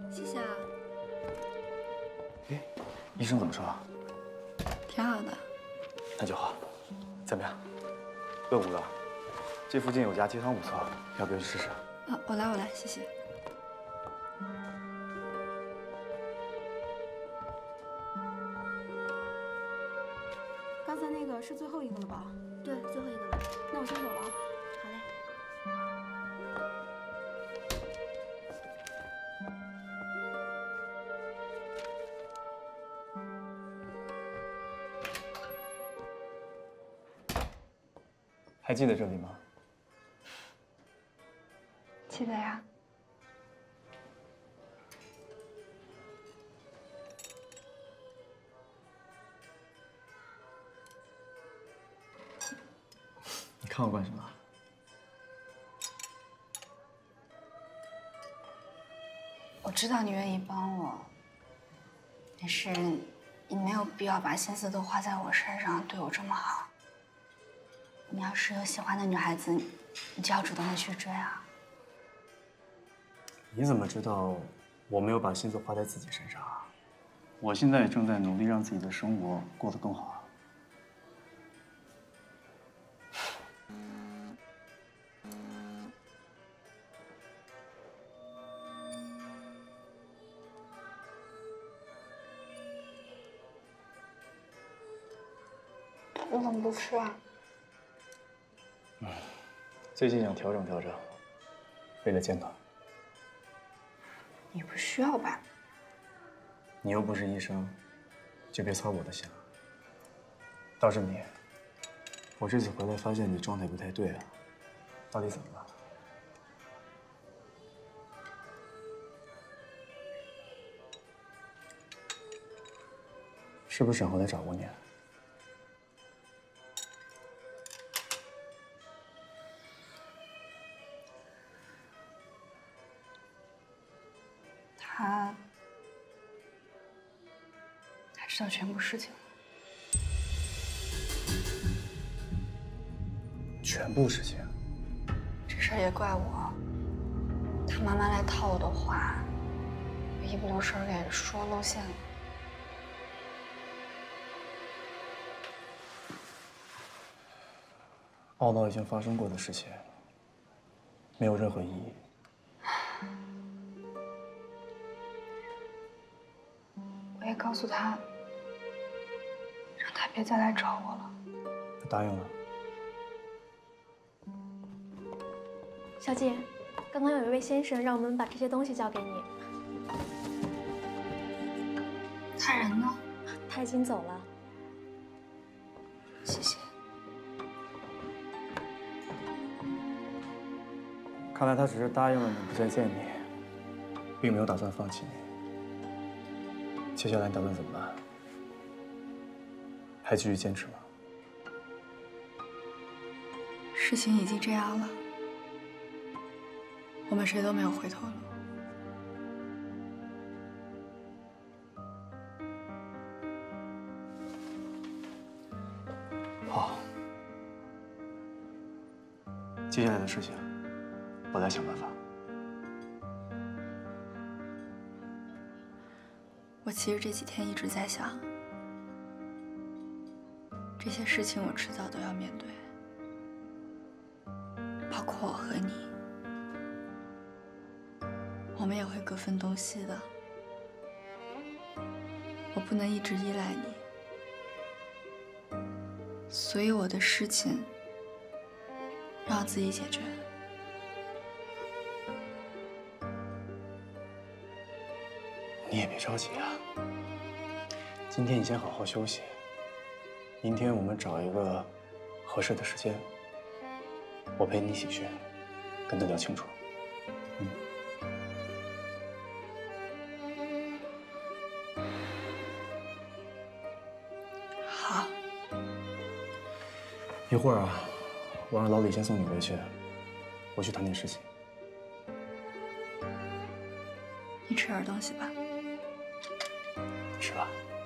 谢谢啊。 哎，医生怎么说？ 挺好的。 那就好。怎么样？问吴了？这附近有家鸡汤不错，要不要去试试？ 啊，我来，谢谢。 刚才那个是最后一个了吧？ 对，最后一个了。 那我先走了啊。 好嘞。 还记得这里吗？ 记得呀。 你看我干什么？ 我知道你愿意帮我，但是你没有必要把心思都花在我身上，对我这么好。你要是有喜欢的女孩子，你就要主动的去追啊。 你怎么知道我没有把心思花在自己身上啊？我现在也正在努力让自己的生活过得更好啊。 你怎么不吃啊？ 最近想调整调整，为了健康。 你不需要吧？ 你又不是医生，就别操我的心了。倒是你，我这次回来发现你状态不太对啊，到底怎么了？是不是沈河来找过你？ 他知道全部事情了。 全部事情？ 这事儿也怪我。他妈妈来套我的话，我一不留神给说露馅了。 懊恼已经发生过的事情，没有任何意义。 我也告诉他，让他别再来找我了。 他答应了。 小姐，刚刚有一位先生让我们把这些东西交给你。 他人呢？ 他已经走了。 谢谢。 看来他只是答应了你不再见你，并没有打算放弃你。接下来你打算怎么办？还继续坚持吗？ 事情已经这样了，我们谁都没有回头路。 好，接下来的事情，我来想办法。 我其实这几天一直在想，这些事情我迟早都要面对，包括我和你，我们也会各分东西的。我不能一直依赖你，所以我的事情让我自己解决。 你也别着急啊，今天你先好好休息，明天我们找一个合适的时间，我陪你一起去，跟他聊清楚。 好。 一会儿啊，我让老李先送你回去，我去谈点事情。 你吃点东西吧。 吃吧。